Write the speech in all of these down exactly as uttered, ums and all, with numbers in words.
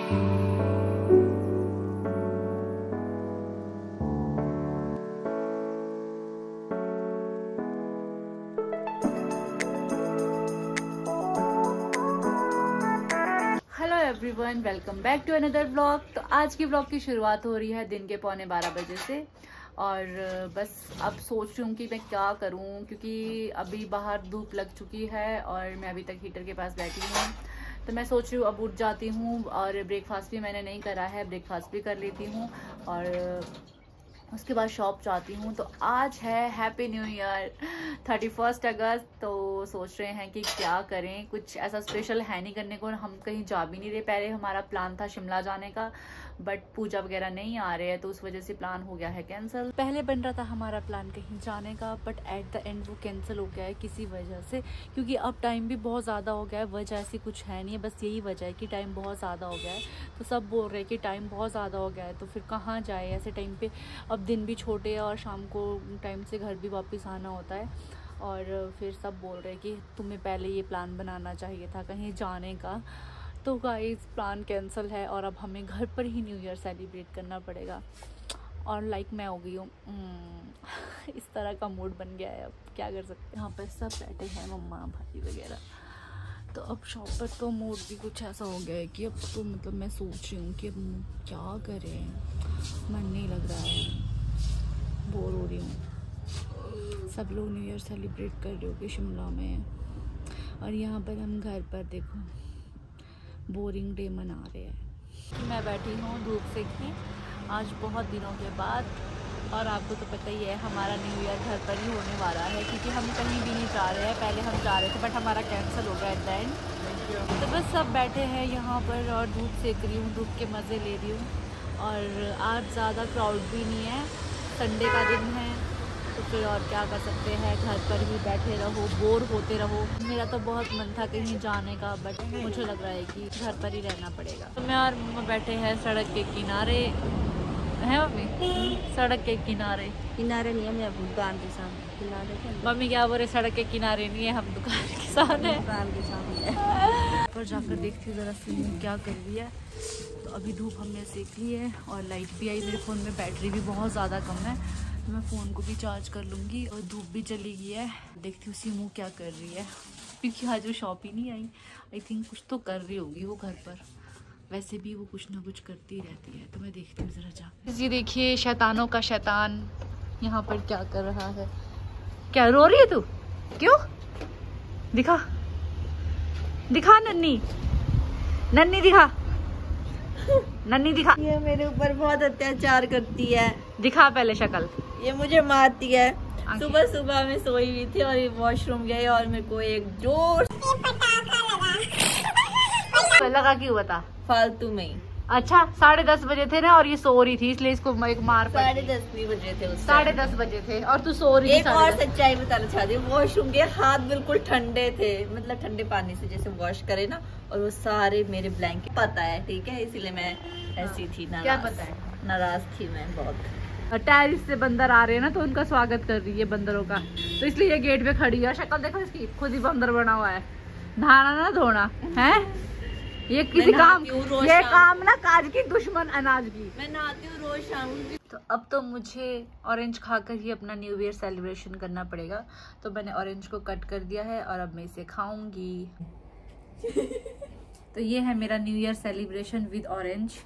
Everyone, welcome back to another vlog. तो आज की व्लॉग की शुरुआत हो रही है दिन के पौने बारह बजे से। और बस अब सोच रही हूँ कि मैं क्या करूँ, क्योंकि अभी बाहर धूप लग चुकी है और मैं अभी तक हीटर के पास बैठी हूँ। तो मैं सोच रही हूँ अब उठ जाती हूँ और ब्रेकफास्ट भी मैंने नहीं करा है, ब्रेकफास्ट भी कर लेती हूँ और उसके बाद शॉप जाती हूँ। तो आज है happy new year, thirty first August. तो सोच रहे हैं कि क्या करें, कुछ ऐसा स्पेशल है नहीं करने को, हम कहीं जा भी नहीं रहे। पहले हमारा प्लान था शिमला जाने का, बट पूजा वगैरह नहीं आ रहे हैं तो उस वजह से प्लान हो गया है कैंसिल। पहले बन रहा था हमारा प्लान कहीं जाने का, बट एट द एंड वो कैंसिल हो गया है किसी वजह से, क्योंकि अब टाइम भी बहुत ज़्यादा हो गया है। वजह ऐसी कुछ है नहीं है, बस यही वजह है कि टाइम बहुत ज़्यादा हो गया है। तो सब बोल रहे हैं कि टाइम बहुत ज़्यादा हो गया है तो फिर कहाँ जाए ऐसे टाइम पे। अब दिन भी छोटे हैं और शाम को टाइम से घर भी वापस आना होता है। और फिर सब बोल रहे हैं कि तुम्हें पहले ये प्लान बनाना चाहिए था कहीं जाने का। तो गाइस प्लान कैंसिल है और अब हमें घर पर ही न्यू ईयर सेलिब्रेट करना पड़ेगा। और लाइक मैं हो गई हूँ इस तरह का मूड बन गया है, अब क्या कर सकते हैं। यहाँ पर सब बैठे हैं, मम्मा भाई वगैरह। तो अब शॉप पर तो मूड भी कुछ ऐसा हो गया है कि अब तो मतलब मैं सोच रही हूँ कि अब क्या करें, मन नहीं लग रहा है, बोर हो रही हूँ। सब लोग न्यू ईयर सेलिब्रेट कर रहे हो कि शिमला में, और यहाँ पर हम घर पर देखो बोरिंग डे मना रहे हैं। मैं बैठी हूँ धूप से ही आज बहुत दिनों के बाद, और आपको तो पता ही है हमारा न्यू ईयर घर पर ही होने वाला है, क्योंकि हम कहीं भी नहीं जा रहे हैं। पहले हम जा रहे थे बट हमारा कैंसिल हो गया एट द एंड। तो बस सब बैठे हैं यहाँ पर और धूप सेक रही हूँ, धूप के मज़े ले रही हूँ। और आज ज़्यादा क्राउड भी नहीं है, संडे का दिन है तो फिर और क्या कर सकते हैं, घर पर ही बैठे रहो, बोर होते रहो। मेरा तो बहुत मन था कहीं जाने का, बट मुझे लग रहा है कि घर पर ही रहना पड़ेगा। तो मैं और मम्मा बैठे हैं सड़क के किनारे, है मम्मी? सड़क के किनारे किनारे नहीं है, मैं दुकान के सामने किनारे। मम्मी क्या बोल रहे, सड़क के किनारे नहीं है, हम दुकान के सामने दुकान के सामने। पर जाकर देखती हूँ ज़रा सी क्या कर रही है। तो अभी धूप हमने सेक ली है और लाइट भी आई। मेरे फ़ोन में बैटरी भी बहुत ज़्यादा कम है, तो मैं फ़ोन को भी चार्ज कर लूँगी। और धूप भी चली गई है, देखती हूँ सीमू क्या कर रही है, क्योंकि आज वो शॉप ही नहीं आई। आई थिंक कुछ तो कर रही होगी वो घर पर, वैसे भी वो कुछ ना कुछ करती रहती है। तो मैं देखती हूँ ज़रा जा। ये देखिए शैतानों का शैतान यहाँ पर क्या कर रहा है। क्या रो रही है तू? क्यों? दिखा दिखा नन्नी, नन्नी दिखा, नन्नी दिखा। ये मेरे ऊपर बहुत अत्याचार करती है। दिखा पहले शक्ल। ये मुझे मारती है। सुबह सुबह मैं सोई हुई थी और वॉशरूम गई और मेरे को एक जोर से पटाखा लगा। लगा क्यों बता? फालतू में ही। अच्छा साढ़े दस बजे थे ना और ये सो रही थी, इसलिए इसको एक मार पड़ी। साढ़े दस नहीं बजे थे, साढ़े दस बजे थे और तू सो रही थी। एक और सच्चाई बताना चाहती हूँ, वॉशरूम के हाथ बिल्कुल ठंडे थे, मतलब ठंडे पानी से जैसे वॉश करे ना, और वो सारे मेरे ब्लैंकेट पता है, ठीक है, इसीलिए मैं ऐसी थी नाराज। क्या पता है? नाराज थी मैं बहुत। टेरिस से बंदर आ रहे हैं ना, तो उनका स्वागत कर रही है बंदरों का, तो इसलिए ये गेट पे खड़ी है। शक्ल देखो इसकी, खुद ही बंदर बना हुआ है। नहाना ना धोना है ये किसी काम, ये काम ना काज की, दुश्मन अनाज की। मैं नहाती हूँ रोज शाम। तो अब तो मुझे ऑरेंज खाकर ही अपना न्यू ईयर सेलिब्रेशन करना पड़ेगा। तो मैंने ऑरेंज को कट कर दिया है और अब मैं इसे खाऊंगी। तो ये है मेरा new year celebration with orange.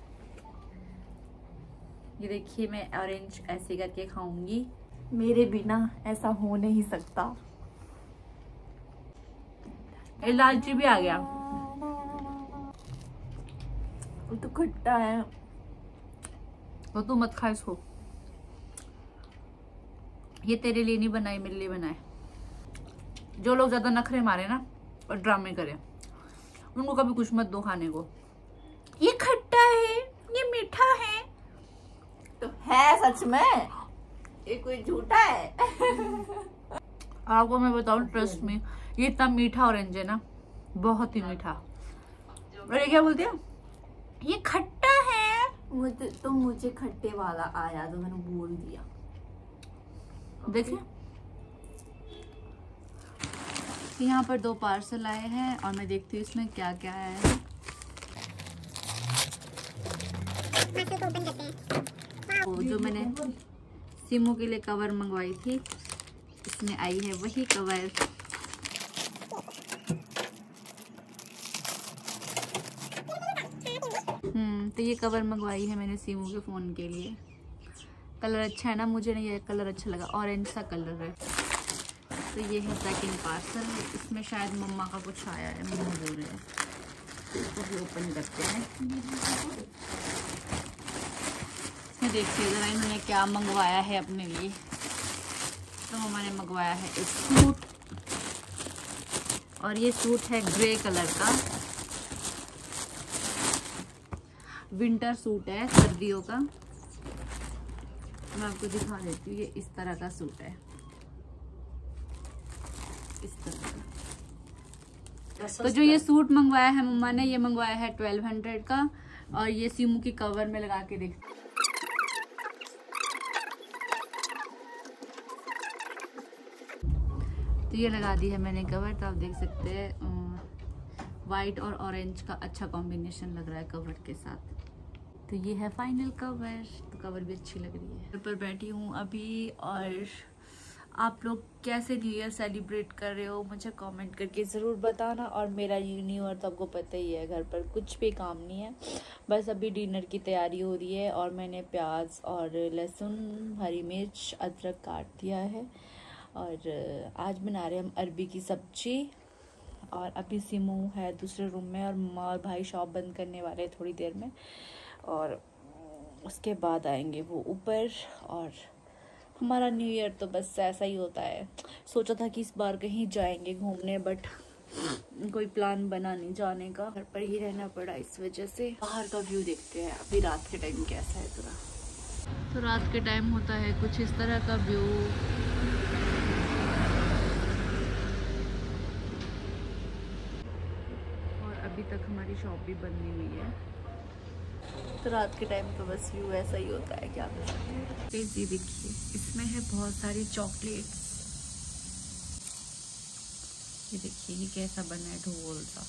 ये देखिए मैं ऑरेंज ऐसे करके खाऊंगी, मेरे बिना ऐसा हो नहीं सकता। इलायची भी आ गया, वो तो खट्टा है, वो तू मत खा इसको। ये तेरे लिए नहीं बनाई, मेरे लिए बनाए। जो लोग ज्यादा नखरे मारे ना और ड्रामे करे, उनको कभी कुछ मत दो खाने को। ये खट्टा है, ये मीठा है, तो है सच में, ये कोई झूठा है। आपको मैं बताऊं, ट्रस्ट में ये इतना मीठा ऑरेंज है ना, बहुत ही मीठा। और ये क्या बोलती है, ये खट्टा है। मुझे तो मुझे खट्टे वाला आया तो मैंने बोल दिया। देखिए यहाँ पर दो पार्सल आए हैं और मैं देखती हूँ इसमें क्या क्या है। वो जो मैंने सिमू के लिए कवर मंगवाई थी, इसमें आई है वही कवर। हम्म तो ये कवर मंगवाई है मैंने सिमू के फ़ोन के लिए। कलर अच्छा है ना, मुझे नहीं ये कलर अच्छा लगा, ऑरेंज सा कलर है। तो ये है सेकंड पार्सल, इसमें शायद मम्मा का कुछ आया है, मम्मा बोल रहे हैं। तो भी ओपन करते हैं, इसमें देखिए ज़रा इन्होंने क्या मंगवाया है अपने लिए। तो मम्मा ने मंगवाया है एक सूट, और ये सूट है ग्रे कलर का, विंटर सूट है, सर्दियों का। मैं आपको दिखा देती हूँ, ये इस तरह का सूट है, इस तरह का। तो जो ये सूट मंगवाया है मम्मा ने, ये मंगवाया है ट्वेल्व हंड्रेड का, और ये सिमू की कवर में लगा के देख। तो ये लगा दी है मैंने कवर, तो आप देख सकते हैं वाइट और ऑरेंज का अच्छा कॉम्बिनेशन लग रहा है कवर के साथ। तो ये है फाइनल कवर, तो कवर भी अच्छी लग रही है। घर पर बैठी हूँ अभी, और आप लोग कैसे न्यू ईयर सेलिब्रेट कर रहे हो मुझे कमेंट करके ज़रूर बताना। और मेरा न्यू ईयर तो आपको पता ही है, घर पर कुछ भी काम नहीं है, बस अभी डिनर की तैयारी हो रही है। और मैंने प्याज और लहसुन, हरी मिर्च, अदरक काट दिया है, और आज बना रहे हम अरबी की सब्जी। और अभी सिमू है दूसरे रूम में, और मम्मा और भाई शॉप बंद करने वाले हैं थोड़ी देर में, और उसके बाद आएंगे वो ऊपर। और हमारा न्यू ईयर तो बस ऐसा ही होता है। सोचा था कि इस बार कहीं जाएंगे घूमने, बट कोई प्लान बना नहीं जाने का, घर पर ही रहना पड़ा इस वजह से। बाहर का व्यू देखते हैं अभी रात के टाइम कैसा है जरा। तो रात के टाइम होता है कुछ इस तरह का व्यू। और अभी तक हमारी शॉप भी बंद नहीं हुई है, तो रात के टाइम तो बस व्यू ऐसा ही होता है, क्या कर सकते हैं। ये देखिए, इसमें है बहुत सारी चॉकलेट्स। ये देखिए ये कैसा बना है, ढोल सा,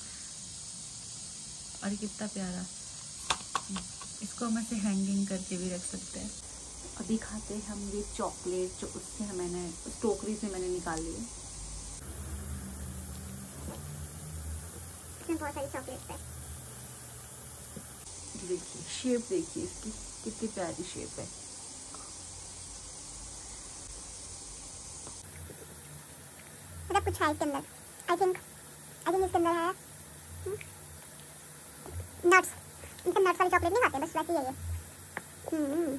और ये कितना प्यारा। इसको हम ऐसे हैंगिंग करके भी रख सकते हैं। अभी खाते हैं हम ये चॉकलेट, जो उससे मैंने उस टोकरी से मैंने निकाली है। बहुत सारी चॉकलेट्स है। देखिए शेप, देखिए इसकी कितनी प्यारी शेप है। मतलब कुछ है इसके अंदर, आई थिंक आई थिंक इसके अंदर है नट्स। इनका नट्स वाली चॉकलेट नहीं खाते, बस वैसे ही है ये।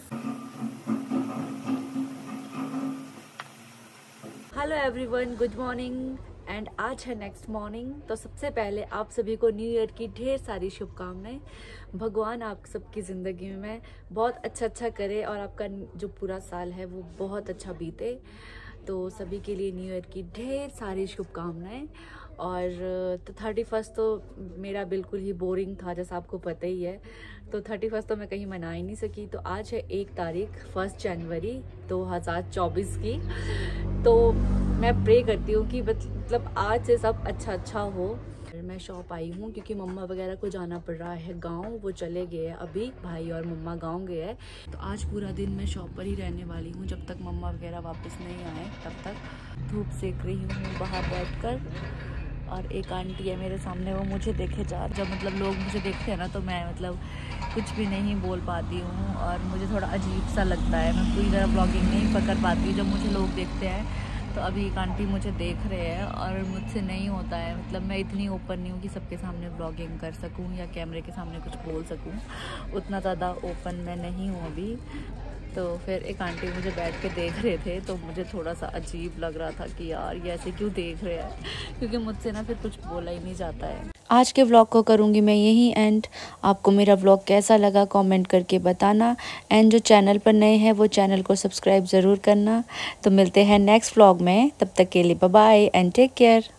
Hello everyone, good morning, and आज है नेक्स्ट मॉर्निंग। तो सबसे पहले आप सभी को न्यू ईयर की ढेर सारी शुभकामनाएं। भगवान आप सबकी ज़िंदगी में बहुत अच्छा अच्छा करे, और आपका जो पूरा साल है वो बहुत अच्छा बीते। तो सभी के लिए न्यू ईयर की ढेर सारी शुभकामनाएं। और तो थर्टी फर्स्ट तो मेरा बिल्कुल ही बोरिंग था, जैसा आपको पता ही है। तो थर्टी फर्स्ट तो मैं कहीं मना ही नहीं सकी। तो आज है एक तारीख, फर्स्ट जनवरी दो हज़ार चौबीस की। तो मैं प्रे करती हूँ कि मतलब आज से सब अच्छा अच्छा हो। मैं शॉप आई हूँ क्योंकि मम्मा वगैरह को जाना पड़ रहा है गांव, वो चले गए हैं अभी, भाई और मम्मा गांव गए हैं। तो आज पूरा दिन मैं शॉप पर ही रहने वाली हूँ, जब तक मम्मा वगैरह वापस नहीं आए तब तक। धूप सेक रही हूँ बाहर बैठकर। और एक आंटी है मेरे सामने, वो मुझे देखे जा, जब मतलब लोग मुझे देखते हैं ना, तो मैं मतलब कुछ भी नहीं बोल पाती हूँ, और मुझे थोड़ा अजीब सा लगता है। मैं पूरी तरह ब्लॉगिंग नहीं पकड़ पाती हूँ जब मुझे लोग देखते हैं। तो अभी एक आंटी मुझे देख रहे हैं, और मुझसे नहीं होता है, मतलब मैं इतनी ओपन नहीं हूँ कि सबके सामने ब्लॉगिंग कर सकूँ या कैमरे के सामने कुछ बोल सकूँ। उतना ज़्यादा ओपन मैं नहीं हूँ अभी। तो फिर एक आंटी मुझे बैठ के देख रहे थे, तो मुझे थोड़ा सा अजीब लग रहा था कि यार ये ऐसे क्यों देख रहे हैं, क्योंकि मुझसे ना फिर कुछ बोला ही नहीं जाता है। आज के व्लॉग को करूँगी मैं यहीं एंड। आपको मेरा व्लॉग कैसा लगा कमेंट करके बताना, एंड जो चैनल पर नए हैं वो चैनल को सब्सक्राइब ज़रूर करना। तो मिलते हैं नेक्स्ट व्लॉग में, तब तक के लिए bye bye and take care.